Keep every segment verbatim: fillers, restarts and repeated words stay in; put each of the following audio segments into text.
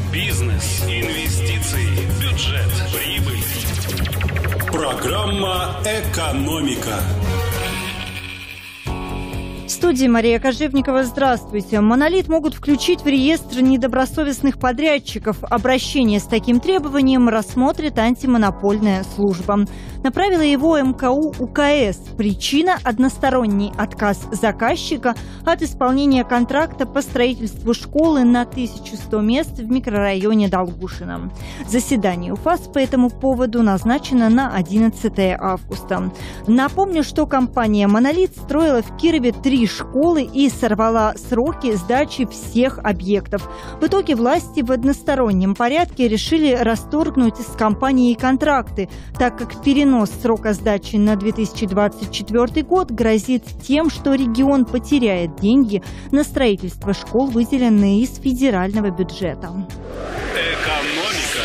Бизнес, инвестиции, бюджет, прибыль. Программа «Экономика». В студии Мария Кожевникова. Здравствуйте. «Монолит» могут включить в реестр недобросовестных подрядчиков. Обращение с таким требованием рассмотрит антимонопольная служба. Направила его эм ка у у ка эс. Причина – односторонний отказ заказчика от исполнения контракта по строительству школы на тысячу сто мест в микрорайоне Долгушино. Заседание УФАС по этому поводу назначено на одиннадцатое августа. Напомню, что компания «Монолит» строила в Кирове три школы и сорвала сроки сдачи всех объектов. В итоге власти в одностороннем порядке решили расторгнуть с компанией контракты, так как перенос срока сдачи на две тысячи двадцать четвёртый год грозит тем, что регион потеряет деньги на строительство школ, выделенные из федерального бюджета. Экономика.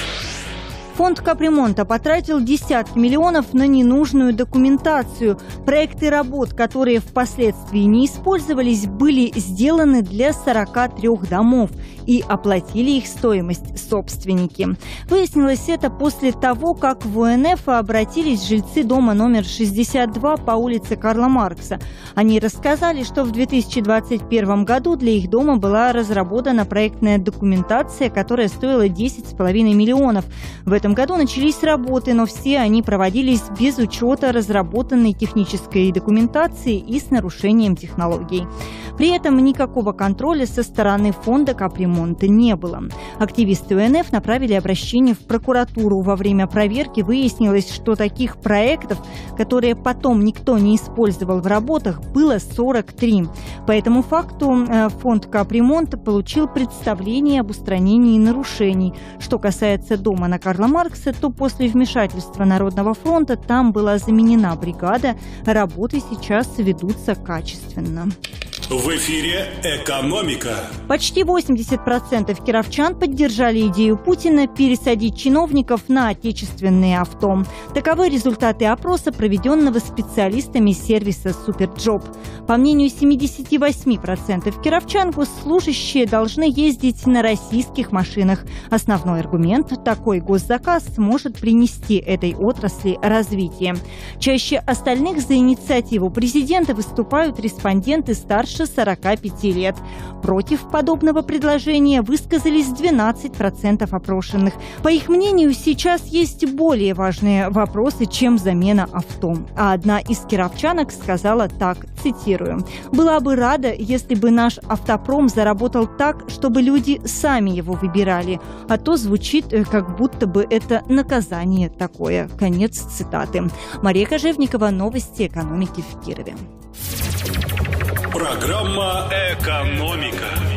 Фонд капремонта потратил десятки миллионов на ненужную документацию. Проекты работ, которые впоследствии не использовались, были сделаны для сорока трёх домов, и оплатили их стоимость собственники. Выяснилось это после того, как в о эн эф обратились жильцы дома номер шестьдесят два по улице Карла Маркса. Они рассказали, что в две тысячи двадцать первом году для их дома была разработана проектная документация, которая стоила десять с половиной миллионов. В этом году начались работы, но все они проводились без учета разработанной технической документации и с нарушением технологий. При этом никакого контроля со стороны фонда капремонта не было. Активисты о эн эф направили обращение в прокуратуру. Во время проверки выяснилось, что таких проектов, которые потом никто не использовал в работах, было сорок три. По этому факту фонд капремонта получил представление об устранении нарушений. Что касается дома на Карла Маркса, то после вмешательства Народного фронта там была заменена бригада. Работы сейчас ведутся качественно. В эфире «Экономика». Почти восемьдесят процентов кировчан поддержали идею Путина пересадить чиновников на отечественные авто. Таковы результаты опроса, проведенного специалистами сервиса «Суперджоп». По мнению семьдесят восемь процентов кировчан, госслужащие должны ездить на российских машинах. Основной аргумент – такой госзаказ может принести этой отрасли развитие. Чаще остальных за инициативу президента выступают респонденты старше сорока пяти лет. Против подобного предложения высказались двенадцать процентов опрошенных. По их мнению, сейчас есть более важные вопросы, чем замена авто. А одна из кировчанок сказала так, цитирую: «Была бы рада, если бы наш автопром заработал так, чтобы люди сами его выбирали. А то звучит, как будто бы это наказание такое». Конец цитаты. Мария Кожевникова, новости экономики в Кирове. Программа «Экономика».